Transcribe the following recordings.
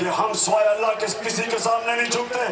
کہ ہم سوائے اللہ کے کسی کے سامنے نہیں جھکتے.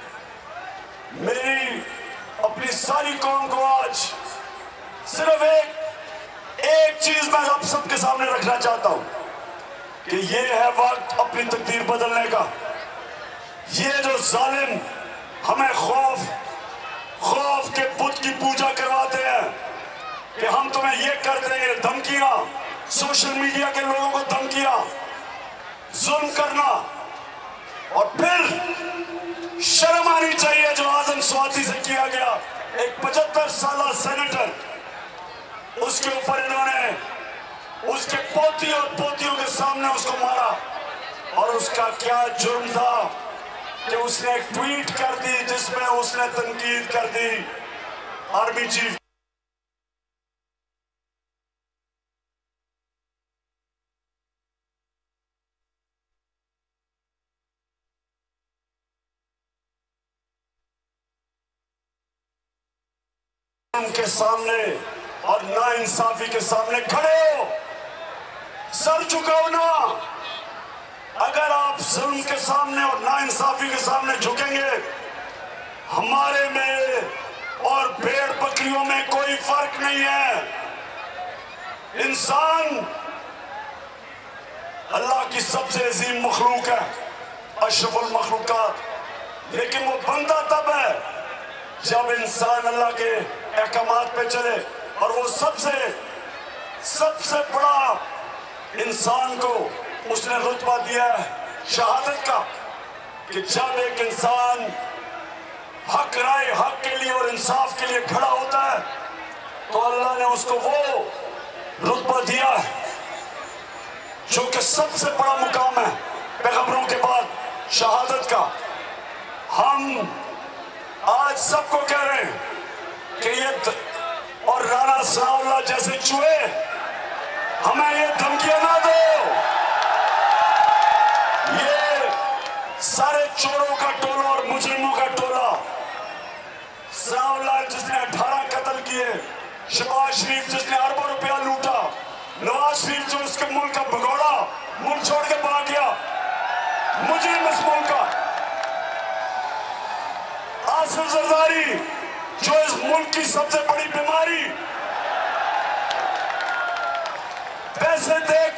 میری اپنی ساری قوم کو آج صرف ایک چیز میں آپ سب کے سامنے رکھنا چاہتا ہوں کہ یہ ہے وقت اپنی تقدیر بدلنے کا. یہ جو ظالم ہمیں خوف کے بت کی پوجا کرواتے ہیں کہ ہم تمہیں یہ کر دیں گے، دھمکیاں، سوشل میڈیا کے لوگوں کو دھمکیاں، ظلم کرنا، اور پھر شرم آنی چاہیے جو اعظم سواتی سے کیا گیا. ایک 75 سالہ سینیٹر، اس کے اوپر انہوں نے اس کے پوتی اور پوتیوں کے سامنے اس کو مارا. اور اس کا کیا جرم تھا کہ اس نے ایک ٹویٹ کر دی جس میں اس نے تنقید کر دی آرمی چیف کے سامنے اور ناانصافی کے سامنے کھڑے ہو، سر جھکاؤ نا. اگر آپ ظلم کے سامنے اور ناانصافی کے سامنے جھکیں گے، ہمارے میں اور بھیڑ بکریوں میں کوئی فرق نہیں ہے. انسان اللہ کی سب سے عظیم مخلوق ہے، اشرف المخلوقات، لیکن وہ بندہ تب ہے جب انسان اللہ کے احکامات پہ چلے. اور وہ سب سے بڑا انسان کو اس نے رتبہ دیا ہے شہادت کا، کہ جب ایک انسان حق رائے، حق کے لیے اور انصاف کے لیے کھڑا ہوتا ہے تو اللہ نے اس کو وہ رتبہ دیا ہے جو کہ سب سے بڑا مقام ہے پیغمبروں کے بعد، شہادت کا. ہم آج سب کو کہہ رہے ہیں کہ یہ اور رانا ثناء اللہ جیسے چوہے ہمیں یہ دھمکیاں نہ دو. یہ سارے چوروں کا ٹولہ اور مجرموں کا ٹولہ، ثناء اللہ جس نے 18 قتل کیے، شہباز شریف جس نے اربوں روپیہ لوٹا، نواز شریف جو اس کے ملک کا بھگوڑا، ملک چھوڑ کے بھاگ گیا، مجرم اس ملک کا، آصف زرداری جو اس ملک کی سب سے بڑی بیماری، پیسے دیکھ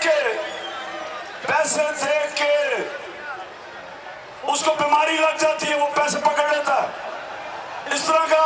کے اس کو بیماری لگ جاتی ہے، وہ پیسے پکڑ لیتا ہے، اس طرح کا